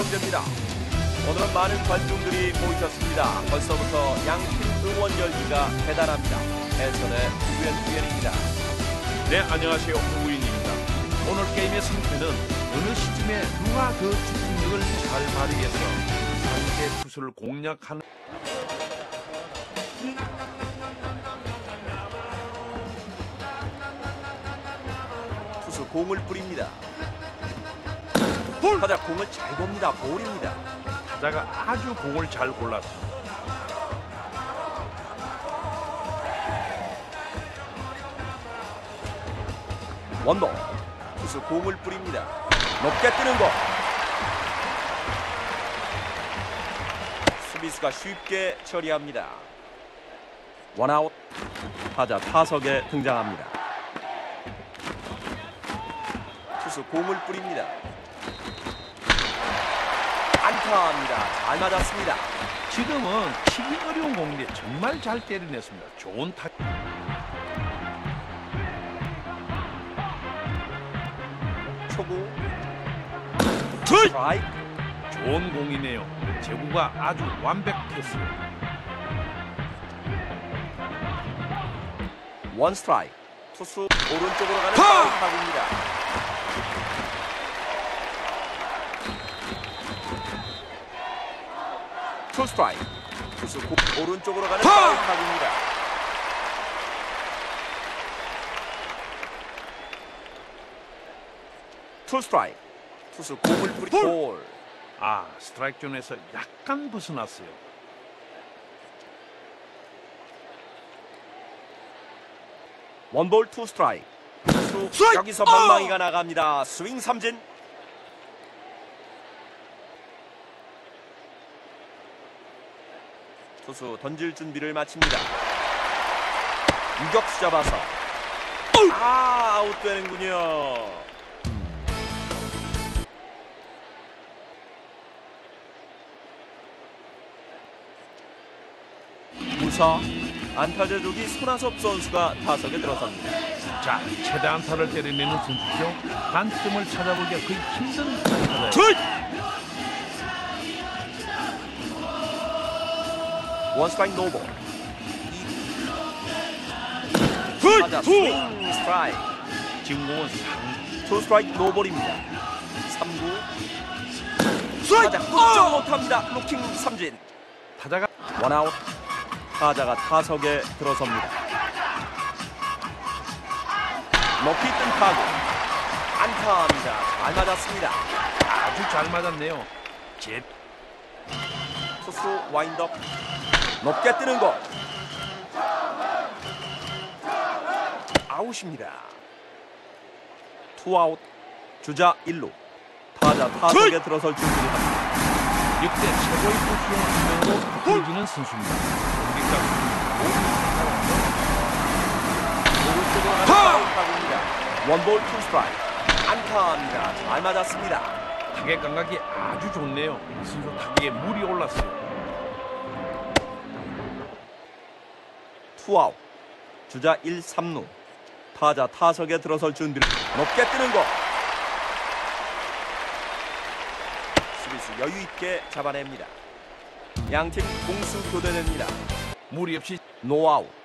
진행됩니다. 오늘은 많은 관중들이 모이셨습니다. 벌써부터 양팀 응원 열기가 대단합니다. 해설의 우연입니다. 네, 안녕하세요. 홍우인입니다. 오늘 게임의 승패는 어느 시점에 누가 그 집중력을 잘 발휘해서 상대 투수를 공략하는 투수 공을 뿌립니다. 타자 공을 잘 봅니다. 볼입니다. 타자가 아주 공을 잘 골랐습니다. 원볼. 투수 공을 뿌립니다. 높게 뜨는 거. 수비수가 쉽게 처리합니다. 원아웃. 타자 타석에 등장합니다. 투수 공을 뿌립니다. 안타입니다. 잘 맞았습니다. 지금은 치기 어려운 공인데 정말 잘 때려냈습니다. 좋은 타 초구 스트라이크. 좋은 공이네요. 제구가 아주 완벽했어요. 원 스트라이크. 투수 오른쪽으로 가는 파울 타구입니다. 투 스트라이크. 투수 오른쪽으로 가는 파울 타구입니다. 투 스트라이크. 투수 공을 뿌리 볼. 스트라이크 존에서 약간 벗어났어요. 원볼 투 스트라이크. 투수 여기서 방망이가 나갑니다. 스윙 삼진. 투수 던질 준비를 마칩니다. 유격수 잡아서 아웃되는군요. 무사 안타 제조기 손아섭 선수가 타석에 들어섭니다. 자, 최대 안타를 때려내는 선수죠. 단점을 찾아보기가 거의 힘든 타자예요. 원 스트라이크 노볼. 타자 스윙 스트라이크. 지금 공은 투 스트라이크 노볼입니다. 3구 타자 꼼짝 못합니다. 루킹 삼진. 타자가 원아웃. 타자가 타석에 들어섭니다. 높이 뜬 타구 안타입니다. 잘 맞았습니다. 아주 잘 맞았네요. 투수 와인드업. 높게 뜨는 거 아웃입니다. 투아웃. 주자 1루. 타자 타석에 들어설 준비를 합니다. 역대 최고의 투수의 한 명으로 보여지는 선수입니다. 공격자 오른쪽으로 가는 파울 타구입니다. 원볼 투 스트라이크. 안타입니다. 잘 맞았습니다. 타격 감각이 아주 좋네요. 이 선수 타격에 물이 올랐어요. 투아웃. 주자 1, 3루. 타자 타석에 들어설 준비를. 높게 뜨는 거 수비수 여유 있게 잡아냅니다. 양팀 공수 교대됩니다. 무리 없이 노아웃.